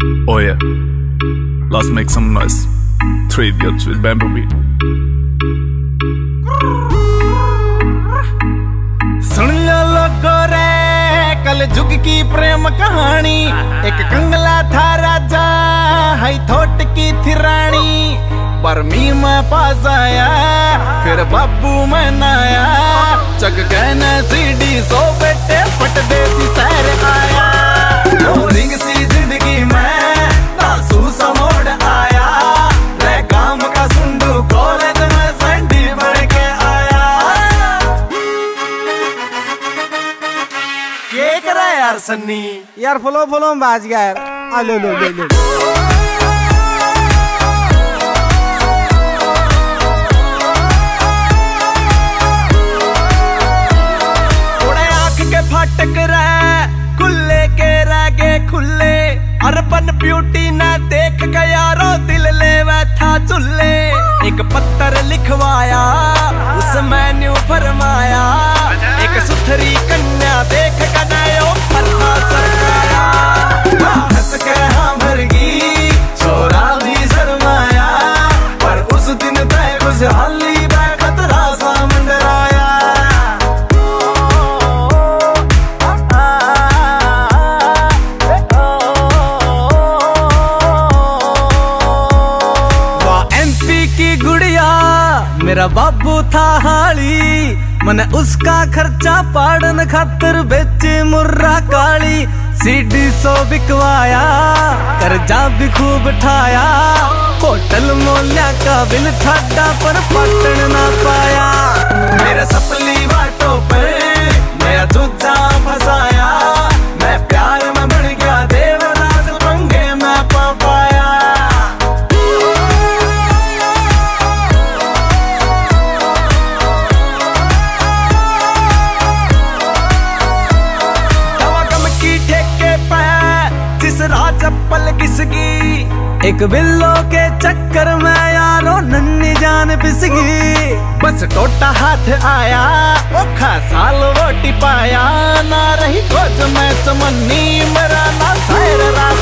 Oh yeah, let's make some noise. 3 idiots with bamboo beat. सुन लो लोगो रे कल जुग की प्रेम कहानी। एक कंगला था राजा, हाई थोट की थी रानी। पर मी मैं पास आया, फिर बाबू मैं नाया। चक कहना सीडी सो बेटे फट देसी सैर आया। रिंग सी जिंदगी में तासू सा मोड़ आया। रे काम का सुंदू कॉलेज में संडी बढ़ के आया। ये करा यार सन्नी यार फॉलो में बाज गया यार। आ लो लो लो लो फाटक रहा खुले के रागे खुले। अर्बन ब्यूटी ना देख के यारो दिल ले बैठा चुल्ले। एक पत्थर लिखवाया उसमें न्यू फरमाया। एक सुथरी कन्या देख के नयो फरना सरकाया। हंस के हाँ भरगी छोरा भी शर्माया। पर उस दिन तय खुशहाली खतरा सा मंडराया। मेरा बाबू था हाली, मैंने उसका खर्चा पाड़न खातर बेचे मुर्रा काली। सीडी सो बिकवाया, कर्जा भी खूब ठाया। होटल मोल्या का बिल ठाडा पर पटन ना पाया। मेरा सपली बाटो पर मेरा दूजा फसाया। मैं प्यार में बढ़ गया देवदास पंगे में पा पाया। चप्पल किसकी एक बिल्लो के चक्कर में यारो नन्नी जान पिसगी। बस टोटा हाथ आया ओखा साल वो टिपाया। ना रही खोज में चमन्नी मेरा ना शायर